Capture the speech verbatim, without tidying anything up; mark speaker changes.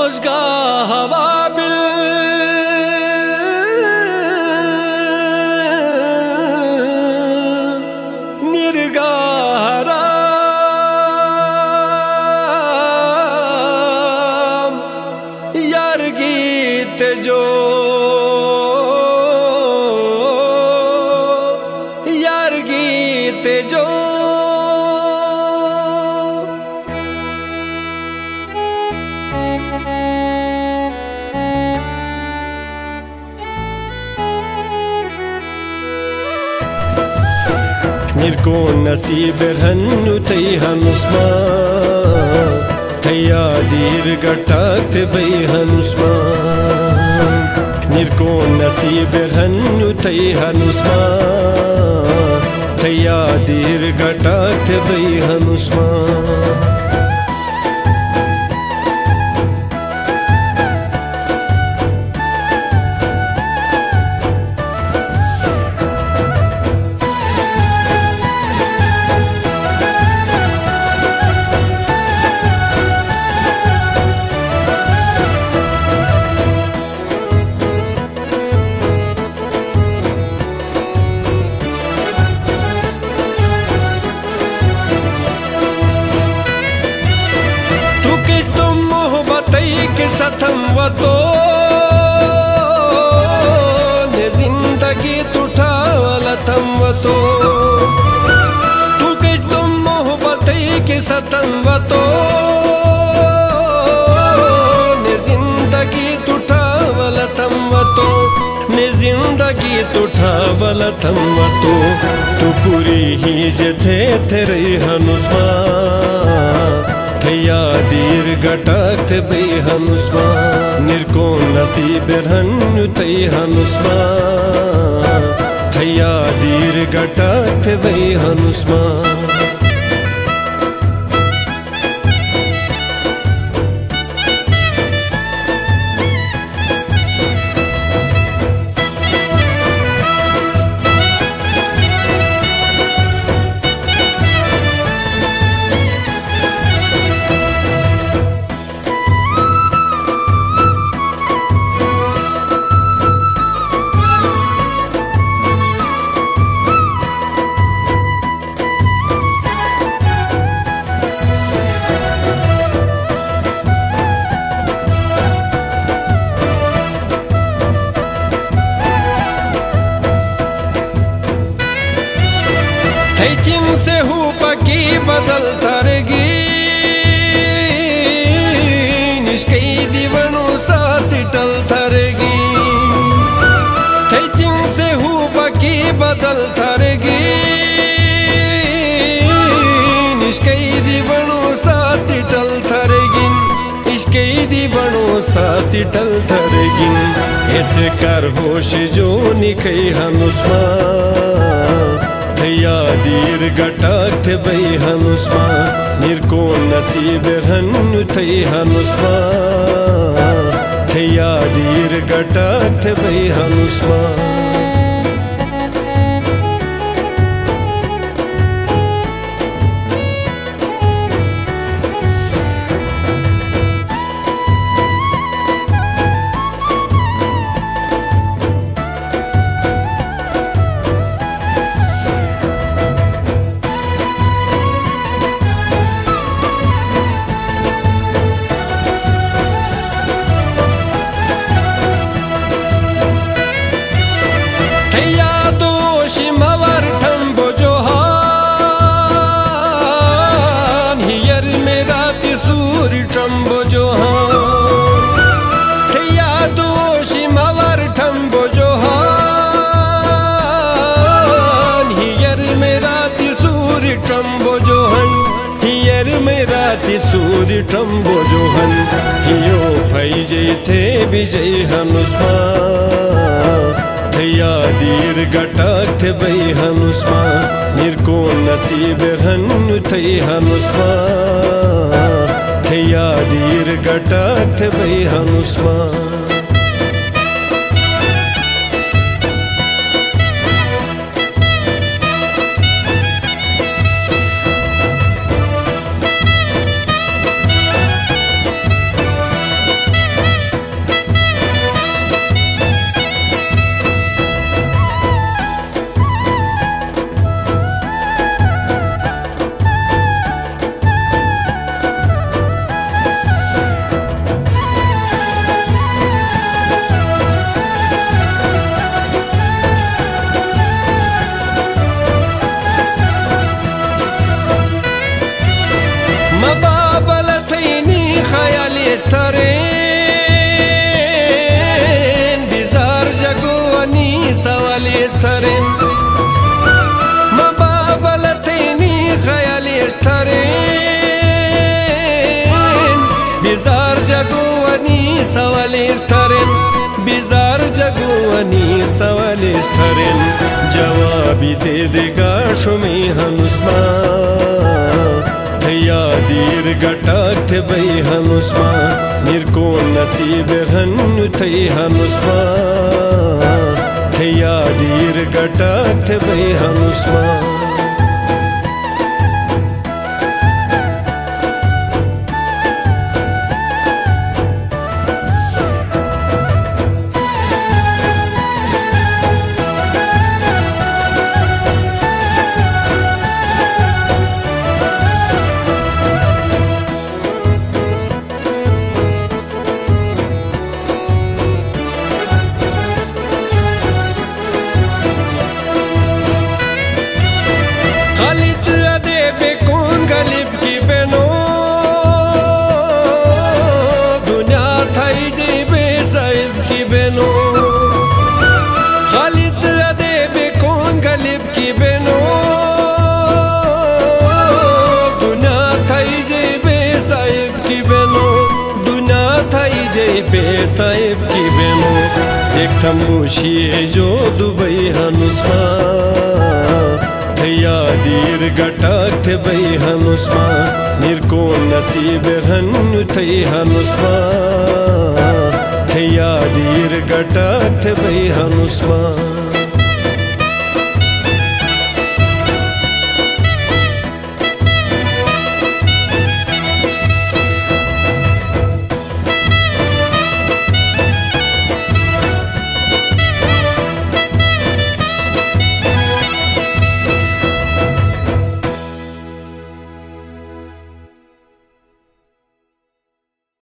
Speaker 1: ओजगा हवा बिल निर्गाराम यार गीत जो यार गीत जो निर्को नसीब रन्नु तै हनुस्मा थैया दीर गटात बै हनुस्मा निर्को नसीब रन्नु तै हनुस्मा थैया दीर गटात बै हनुस्मा के सथम व तो ने जिंदगी तुठावलथम व तो तू के तुम मोहब्बत के सथम व तो ने जिंदगी तुठावलथम व तो ने जिंदगी तुठावलथम व तो तू पूरी ही जथे तेरे हनुस्मा थैया दीर गटात बै हनुस्मा निर्को नसीब रन्नु तै हनुस्मा थैया दीर गटात बै हनुस्मा चिन से हूँ पकी बदल थरगी निष्कई दीवनो साथ टल थरगी चिन से हूँ पकी बदल थरगी निष्कई दीवनो साथ टल थरगिन इश्कई दीवनो साथ टल थरगिन ऐसे कर होश जो निकई हनुस्मा थैया दीर गटात बै हनुस्मा निर्को नसीब रन्नु तै हनुस्मा थैया दीर गटात बै हनुस्मा सूर्य ट्रम्बो जोहन हियो फैजे थे विजय हनुस्मा थैया दीर गटात बै हनुस्मा निर्को नसीब रन्नु तै हनुस्मा थैया दीर गटात बै हनुस्मा سترن بیزار جگوانی سوالی سترن جوابی دیدگا شمی هنوزما تیادیر گٹاک تبی هنوزما نرکون نصیب رهنو تی هنوزما تیادیر گٹاک تبی هنوزما خالد ادب کون غالب کی بنو دنیا تھائی جی بے صاحب کی بنو خالد ادب کون غالب کی بنو دنیا تھائی جی بے صاحب کی بنو دنیا تھائی جی بے صاحب کی بنو جیک موشی جو دبئی هنوزما تیادیر گٹاک تبی هنوزما نرکون نصیب رهنو تی هنوزما تیادیر گٹاک تبی هنوزما